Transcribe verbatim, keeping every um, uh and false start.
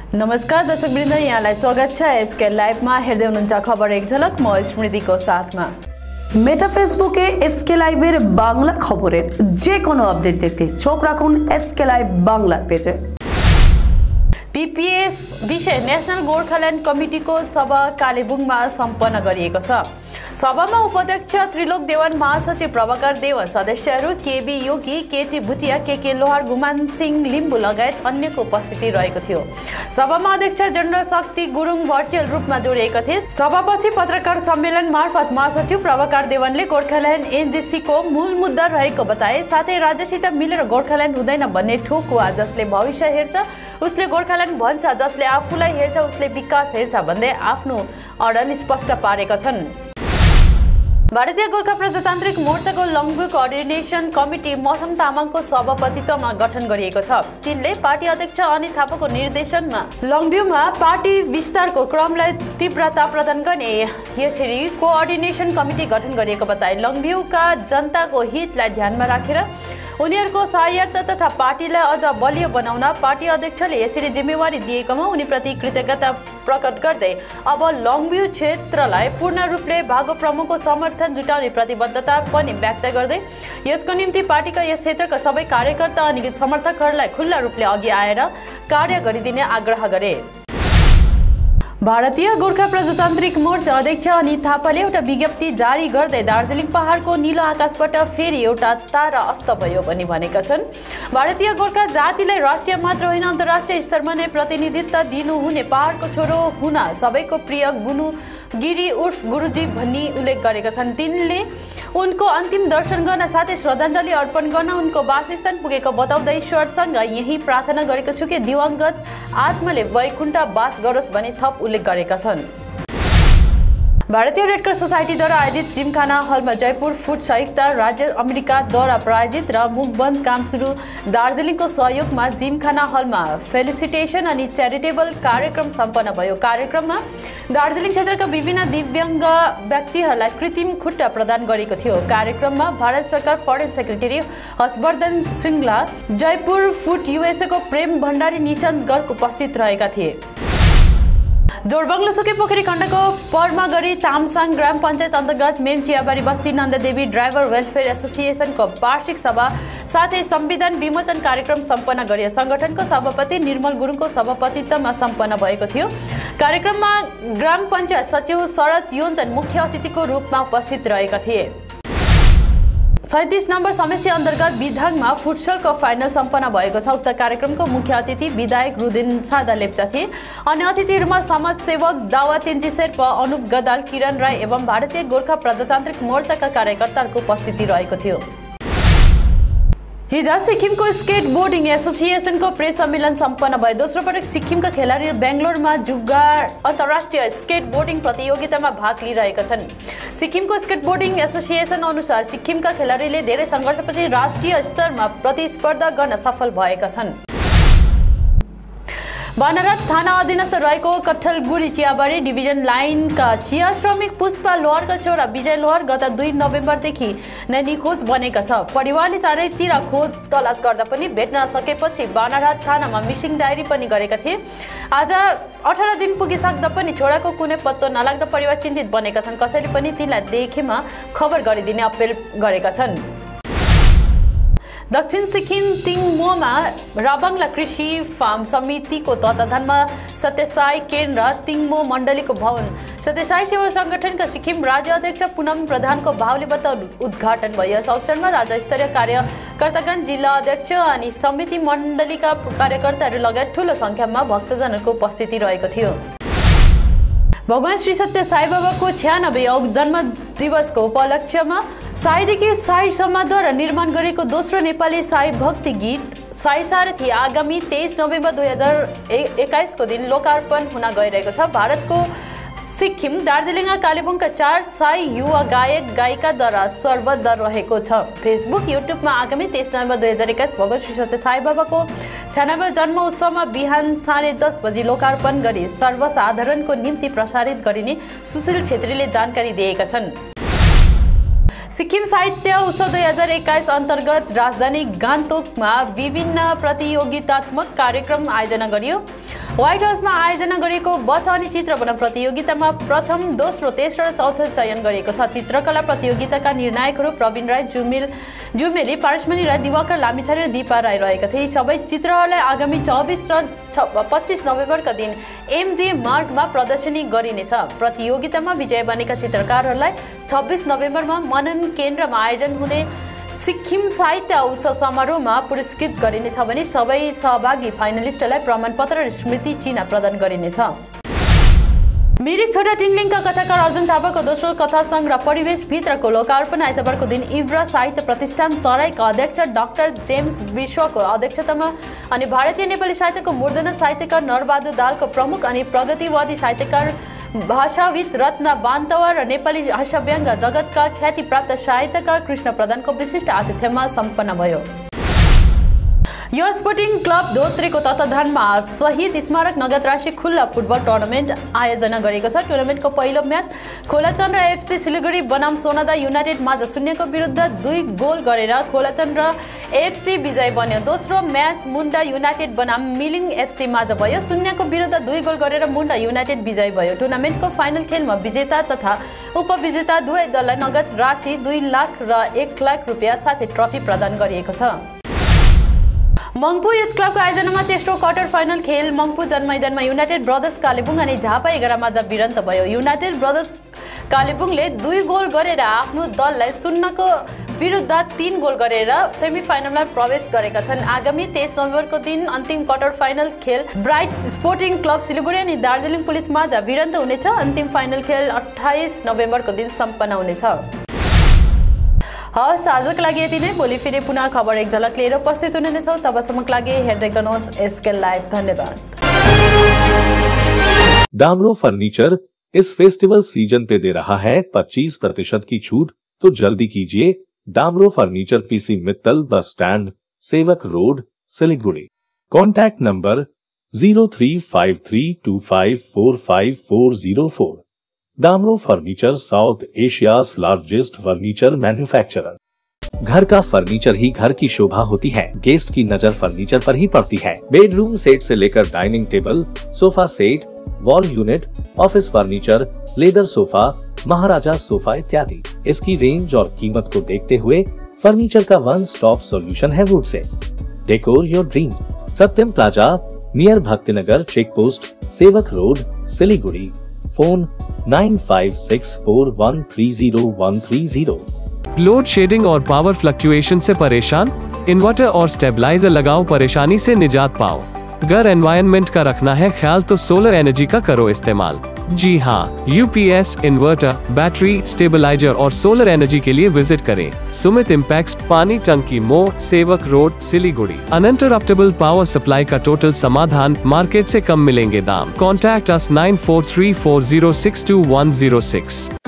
नमस्कार दर्शकवृन्द, यहाँलाई स्वागत छ एसके लाइभमा। हेर्दै हुनुहुन्छ खबर एक झलक, म स्मृतिको साथमा। মেটা ফেসবুকে এসকে লাইভের বাংলা খবরের যে কোনো আপডেট দেখতে চোখ রাখুন এসকে লাইভ বাংলার পেজে। पीपीएस विषय नेशनल गोर्खाल्यान्ड कमिटीको सभा कालेबुङमा सम्पन्न गरिएको छ। सभामा उपाध्यक्ष त्रिलोक देवान, महासचिव प्रभाकर देवान, सदस्यहरू केबी योगी, केटी भुटिया, केके लोहार, गुमान सिंह लिम्बू लगायत अन्यको उपस्थिति रहेको थियो। सभामा अध्यक्ष जनरल शक्ति गुरुङ भर्चुअल रूपमा जोडिएका थिए। सभापछि पत्रकार सम्मेलन मार्फत महासचिव प्रभाकर देवानले गोर्खाल्यान्ड एनजीसीको मूल मुद्दा रहेको बताए। साथै राज्यसित मिलेर गोर्खाल्यान्ड हुँदैन भन्ने ठोकुवा जसले भविष्य हेर्छ उसले गोर्खाल्यान्ड भन्छ, जसले आफूलाई हेर्छ उसले विकास हेर्छ भन्दै आफ्नो अडन स्पष्ट पारेका छन्। भारतीय गोर्खा प्रजातान्त्रिक मोर्चाको लङ्बु कोअर्डिनेसन कमिटी मौसम तामाङको सभापतित्वमा गठन गरिएको छ। तिनले पार्टी अध्यक्ष अनित थापाको निर्देशनमा लङ्बुमा पार्टी विस्तारको क्रमलाई तीव्रता प्रदान गर्ने यसरी कोअर्डिनेसन कमिटी गठन गरिएको बताए। लङ्बुका जनताको हितलाई ध्यानमा राखेर उनीहरूको सहायता तथा पार्टीलाई अझ बलियो बनाउन पार्टी अध्यक्षले यसरी जिम्मेवारी दिएकोमा उनीप्रति कृतज्ञता प्रकट गर्दै अब लङ्बु क्षेत्रलाई पूर्ण रूपले भागो प्रमुखको समर्थन जुटाउने प्रतिबद्धता पनि व्यक्त गर्दै यसको निम्ति पार्टीका यस क्षेत्रका सबै कार्यकर्ता अनि समर्थकहरूलाई खुल्ला रूपले अघि आएर कार्य गरिदिने आग्रह गरे। भारतीय गोर्खा प्रजातान्त्रिक मोर्चा अध्यक्ष अनित थापाले एउटा विज्ञप्ति जारी गर्दै दार्जिलिङ पहाडको निलो आकाशबाट फेरि एउटा तारा अस्त भयो भनी भनेका छन्। भारतीय गोर्खा जातिलाई राष्ट्रिय मात्र होइन अन्तर्राष्ट्रिय स्तरमा नै प्रतिनिधित्व दिनुहुने पहाडको छोरो हुन सबैको प्रिय गुनु गिरी उर्फ गुरुजी भनी उल्लेख गरेका छन्। तिनले उनको अन्तिम दर्शन गर्न साथै श्रद्धाञ्जली अर्पण गर्न उनको वासस्थान पुगेको बताउँदै ईश्वरसँग यही प्रार्थना गरेको छु कि दिवंगत आत्माले वैकुण्ठ वास गरोस् भनी थप उल्लेख गरेका छन्। भारतीय रेड क्रस सोसाइटीद्वारा आयोजित जिमखाना हलमा जयपुर फुड संयुक्त राज्य अमेरिकाद्वारा प्रायोजित र मुखबन्द काम सुरु दार्जिलिङको सहयोगमा जिमखाना हलमा फेलिसिटेसन अनि च्यारिटेबल कार्यक्रम सम्पन्न भयो। कार्यक्रममा दार्जिलिङ क्षेत्रका विभिन्न दिव्याङ्ग व्यक्तिहरूलाई कृत्रिम खुट्टा प्रदान गरेको थियो। कार्यक्रममा भारत सरकार foreign secretary Harshvardhan Shringla, Jaipur food युएसएको प्रेम भण्डारी, निशान्त गर्ग उपस्थित रहेका थिए। जोरबङ्गलो सुके पोखरी खण्डको पर्मागढी तामसाङ ग्राम पञ्चायत अन्तर्गत मेम चियाबारी बस्ती नन्ददेवी ड्राइभर वेलफेयर एसोसिएसनको वार्षिक सभा साथै संविधान विमोचन कार्यक्रम सम्पन्न गरियो। संगठनको सभापति निर्मल गुरुङको सभापतित्वमा सम्पन्न भएको थियो। कार्यक्रममा ग्राम पञ्चायत सचिव शरद योन्जन मुख्य अतिथिको रूपमा उपस्थित रहेका थिए। सैंतीस नम्बर समष्टि अन्तर्गत बिधाङमा फुटसलको फाइनल सम्पन्न भएको छ। उक्त कार्यक्रमको मुख्य अतिथि विधायक रुदेन सादा लेप्चा थिए। अन्य अतिथिहरूमा समाजसेवक दावा तेन्जी शेर्पा, अनुप गदाल, किरण राई एवं भारतीय गोर्खा प्रजातान्त्रिक मोर्चाका कार्यकर्ताहरूको उपस्थिति रहेको थियो। हिजो सिक्किमको स्केट बोर्डिङ एसोसिएसनको प्रेस सम्मेलन सम्पन्न भयो। दोस्रो पटक सिक्किमका खेलाडी बेङ्गलोरमा जुगार अन्तर्राष्ट्रिय स्केट बोर्डिङ प्रतियोगितामा भाग लिइरहेका छन्। सिक्किमको स्केट बोर्डिङ एसोसिएसन अनुसार सिक्किमका खेलाडीले धेरै सङ्घर्षपछि राष्ट्रिय स्तरमा प्रतिस्पर्धा गर्न सफल भएका छन्। बानरहाट थाना अधीनस्थ रहेको कठलगुडी चियाबारी डिभिजन लाइनका चिया श्रमिक पुष्पा लोहारका छोरा विजय लोहार गत दुई नोभेम्बरदेखि नै निखोज बनेका छ। परिवारले चारैतिर खोज तलास गर्दा पनि भेट्न नसकेपछि बानरहाट थानामा मिसिङ डायरी पनि गरेका थिए। आज अठार दिन पुगिसक्दा पनि छोराको कुनै पत्तो नलाग्दा परिवार चिन्तित बनेका छन्। कसैले पनि तिनलाई देखेमा खबर गरिदिने अपिल गरेका छन्। दक्षिण सिक्किम तिङमोमा राबाङ्ला कृषि फार्म समितिको तत्वावधानमा सत्यसाई केन्द्र तिङमो मण्डलीको भवन सत्यसाई सेवा सङ्गठनका सिक्किम राज्य अध्यक्ष पुनम प्रधानको बाहुलीबाट उद्घाटन भयो। यस अवसरमा राज्यस्तरीय कार्यकर्तागण, जिल्ला अध्यक्ष अनि समिति मण्डलीका कार्यकर्ताहरू लगायत ठूलो सङ्ख्यामा भक्तजनहरूको उपस्थिति रहेको थियो। भगवान श्री सत्य साई बाबाको छ्यानब्बे जन्म दिवसको उपलक्ष्यमा साईदेखि साईसम्मद्वारा निर्माण गरेको दोस्रो नेपाली साई भक्ति गीत साई सारथी आगामी तेइस नोभेम्बर दुई हजार एक्काइसको दिन लोकार्पण हुन गइरहेको छ। भारतको सिक्किम, दार्जिलिङ र कालेबुङका चार साई युवा गायक गायिकाद्वारा सर्वोच्च रहेको छ। फेसबुक, युट्युबमा आगामी तेइस नोभेम्बर दुई हजार एक्काइस भगवान श्री सत्य साई बाबाको छ्यानब्बे जन्म उत्सवमा बिहान साढे दस बजी लोकार्पण गरी सर्वसाधारणको निम्ति प्रसारित गरिने सुशील छेत्रीले जानकारी दिएका छन्। सिक्किम साहित्य उत्सव दुई हजार एक्काइस अन्तर्गत राजधानी गान्तोकमा विभिन्न प्रतियोगितात्मक कार्यक्रम आयोजना गरियो। व्हाइट हाउसमा आयोजना गरिएको बसाउने चित्र बनाउन प्रतियोगितामा प्रथम, दोस्रो, तेस्रो र चौथो चयन गरिएको छ। चित्रकला प्रतियोगिताका निर्णायकहरू प्रवीण राई, जुमिल जुमेली, पारसमणि राई, दिवाकर लामिछाने र दीपा राई रहेका थिए। सबै चित्रहरूलाई आगामी चौबिस र पच्चिस नोभेम्बरका दिन एमजे मार्गमा प्रदर्शनी गरिनेछ। प्रतियोगितामा विजय बनेका चित्रकारहरूलाई छब्बिस नोभेम्बरमा मनन केन्द्रमा आयोजन हुने सिक्किम साहित्य उत्सव समारोहमा पुरस्कृत गरिनेछ भने सबै सहभागी फाइनलिस्टलाई प्रमाणपत्र र स्मृति चिह्न प्रदान गरिनेछ। मिरिक छोटा टिङलिङका कथाकार अर्जुन थापाको दोस्रो कथा सङ्ग्रह परिवेशभित्रको लोकार्पण आइतबारको दिन इब्रा साहित्य प्रतिष्ठान तराईका अध्यक्ष डाक्टर जेम्स विश्वको अध्यक्षतामा अनि भारतीय नेपाली साहित्यको मूर्धना साहित्यकार नरबहादुर दाहालको प्रमुख अनि प्रगतिवादी साहित्यकार भाषाविद रत्न बान्तवा र नेपाली हास्यव्यङ्ग जगतका ख्यातिप्राप्त साहित्यकार कृष्ण प्रधानको विशिष्ट आतिथ्यमा सम्पन्न भयो। यो स्पोर्टिङ क्लब धोत्रेको तत्वावधानमा शहीद स्मारक नगद राशि खुल्ला फुटबल टुर्नामेन्ट आयोजना गरेको छ। टुर्नामेन्टको पहिलो म्याच खोलाचन्द्र एफसी सिलगढी बनाम सोनादा युनाइटेड माझ शून्यको विरुद्ध दुई गोल गरेर खोलाचन्द्र एफसी विजय बन्यो। दोस्रो म्याच मुन्डा युनाइटेड बनाम मिलिङ एफसी माझ भयो। शून्यको विरुद्ध दुई गोल गरेर मुन्डा युनाइटेड विजय भयो। टुर्नामेन्टको फाइनल खेलमा विजेता तथा उपविजेता दुवै दललाई नगद राशि दुई लाख र एक लाख रुपियाँ साथै ट्रफी प्रदान गरिएको छ। मङ्पू युथ क्लबको आयोजनामा तेस्रो क्वार्टर फाइनल खेल मङ्पू जनमैदानमा युनाइटेड ब्रदर्स कालेबुङ अनि झापा एघार माझ भिडन्त भयो। युनाइटेड ब्रदर्स कालेबुङले दुई गोल गरेर आफ्नो दललाई शून्यको विरुद्ध तीन गोल गरेर सेमिफाइनलमा प्रवेश गरेका छन्। आगामी तेइस नोभेम्बरको दिन अन्तिम क्वार्टर फाइनल खेल ब्राइट स्पोर्टिङ क्लब सिलगढी अनि दार्जिलिङ पुलिस माझ भिडन्त हुनेछ। अन्तिम फाइनल खेल अट्ठाइस नोभेम्बरको दिन सम्पन्न हुनेछ। हवस्, आजको लागि यति नै। भोलि फेरि पुनः खबर एक झलक लिएर उपस्थित हुनेछौँ। तबसम्मको लागि हेर्दै गर्नुहोस् एसके लाइभ। धन्यवाद। दामरो फर्नीचर इस फेस्टिवल सीजन पे दे रहा है पच्चीस प्रतिशत की छूट, तो जल्दी कीजिए। Damro furniture PC Mittal bus stand, Sevoke road, Siliguri. Contact number zero three five three two five four five four zero four. Damro furniture South Asia's largest furniture manufacturer. घर का फर्नीचर ही घर की शोभा होती है। गेस्ट की नजर फर्नीचर पर ही पड़ती है। बेडरूम सेट से लेकर dining table, sofa set, wall unit, office furniture, leather sofa, Maharaja sofa इत्यादि। इसकी रेंज और कीमत को देखते हुए फर्नीचर का वन स्टॉप सॉल्यूशन है वुड से। Decor your dreams. Satyam plaza near Bhaktinagar check post, Sevoke road, Siliguri. Phone nine five six four one three zero one three zero. Load shedding और पावर फ्लक्चुएशन से परेशान? इन्वर्टर और स्टेबलाइजर लगाओ, परेशानी से निजात पाओ। घर एनवायरनमेंट का रखना है ख्याल तो सोलर एनर्जी का करो इस्तेमाल। जी हाँ, यूपीएस, इन्वर्टर, बैटरी, स्टेबलाइजर और सोलर एनर्जी के लिए विजिट करें सुमित इम्पैक्स, पानी Tanki Mor, Sevoke road, Siliguri. Uninterruptible power supply का टोटल समाधान, मार्केट से कम मिलेंगे दाम। Contact us nine four three four zero six two one zero six.